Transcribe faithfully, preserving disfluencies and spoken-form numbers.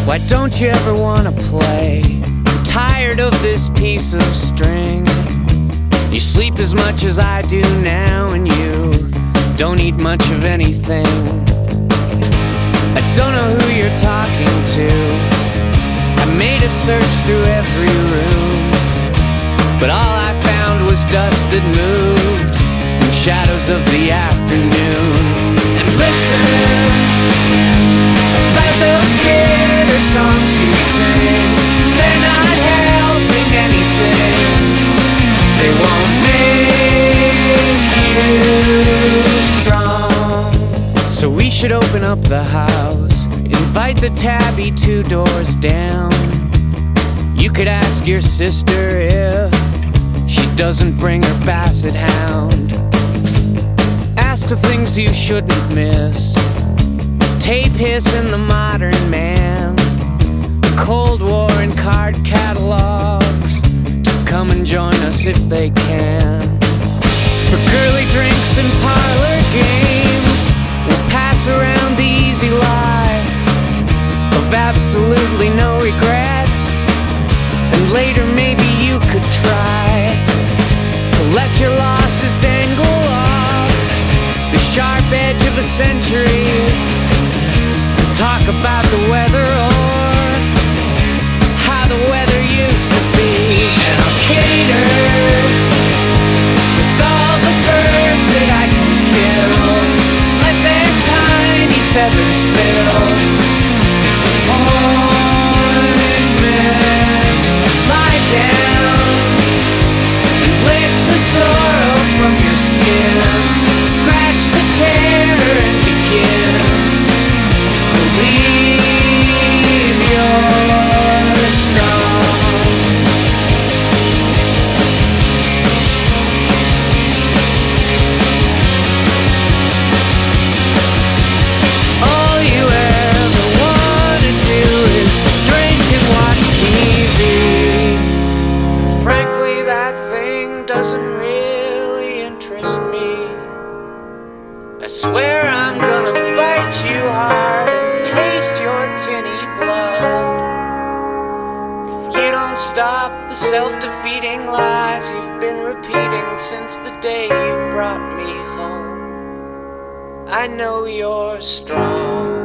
Why don't you ever wanna play? I'm tired of this piece of string. You sleep as much as I do now, and you don't eat much of anything. I don't know who you're talking to. I made a search through every room, but all I found was dust that moved in shadows of the afternoon. And listen, about those bitter songs you sing, they're not helping anything. They won't make you strong. So we should open up the house, invite the tabby two doors down. You could ask your sister if she doesn't bring her basset hound. Ask the things you shouldn't miss: tape hiss and the modern man, the Cold War and card catalogs, to come and join us if they can. For girly drinks and parlor games, we'll pass around the easy lie of absolutely no regrets. And later maybe you could try to let your losses dangle off the sharp edge of a century. Talk about the weather or how the weather used to be. And I'll cater with all the birds that I can kill. Let their tiny feathers fill disappointment. Lie down and lick the sorrow from your skin. Scratch the terror and begin to believe you're strong. All you ever want to do is drink and watch T V. Frankly, that thing doesn't really interest me. I swear I'm gonna bite you hard and taste your tinny blood if you don't stop the self-defeating lies you've been repeating since the day you brought me home. I know you're strong.